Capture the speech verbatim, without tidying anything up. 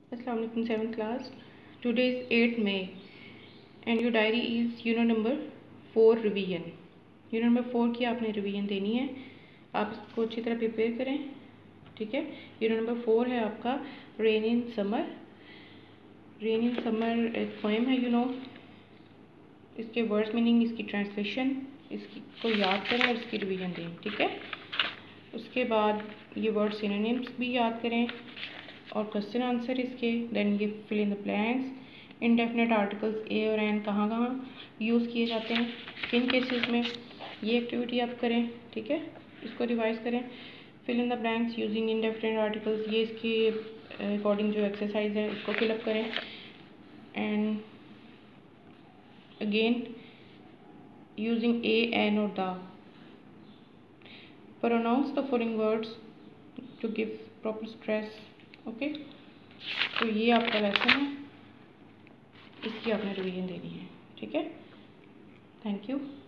Assalamu alaikum seventh class. Today is eighth May and your diary is unit number four revision. Unit number four की आपने revision देनी है. आप इसको अच्छी तरह प्रिपेयर करें. ठीक है. यूनिट नंबर फोर है आपका rain in summer. Rain in summer एक पोएम है, यू नो. इसके वर्ड्स मीनिंग, इसकी ट्रांसलेशन, इसकी को याद करें और इसकी रिवीजन दें. ठीक है. उसके बाद ये वर्ड सिनोनिम्स भी याद करें और क्वेश्चन आंसर इसके. देन ये fill in the blanks. Indefinite articles a और एन कहाँ कहाँ यूज़ किए जाते हैं, किन केसेस में, ये एक्टिविटी आप करें. ठीक है. इसको रिवाइज करें. Fill in the blanks using indefinite articles, ये इसके अकॉर्डिंग जो एक्सरसाइज है उसको फिलअप करें. And again using a, an और the, pronounce the following words to give proper stress. Okay. तो ये आपका लेसन है, इसकी आपने रिवीजन देनी है. ठीक है. Thank you.